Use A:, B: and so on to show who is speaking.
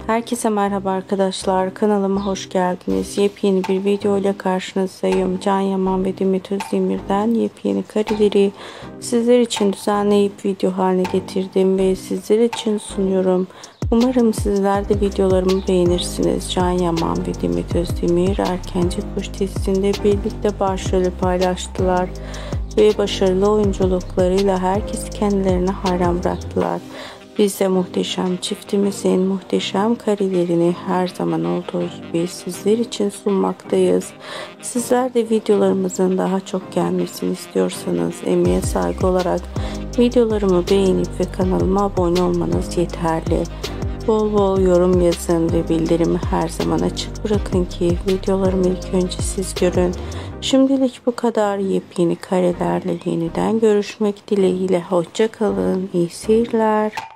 A: Herkese merhaba arkadaşlar, kanalıma hoş geldiniz. Yepyeni bir video ile karşınızdayım. Can Yaman ve Demet Özdemir'den yepyeni kareleri sizler için düzenleyip video haline getirdim ve sizler için sunuyorum. Umarım sizler de videolarımı beğenirsiniz. Can Yaman ve Demet Özdemir Erkenci Kuş dizisinde birlikte başrolü paylaştılar ve başarılı oyunculuklarıyla herkes kendilerine hayran bıraktılar. Biz de muhteşem çiftimizin muhteşem karelerini her zaman olduğu gibi sizler için sunmaktayız. Sizler de videolarımızın daha çok gelmesini istiyorsanız emeğe saygı olarak videolarımı beğenip ve kanalıma abone olmanız yeterli. Bol bol yorum yazın ve bildirimi her zaman açık bırakın ki videolarımı ilk önce siz görün. Şimdilik bu kadar. Yepyeni karelerle yeniden görüşmek dileğiyle. Hoşça kalın. İyi seyirler.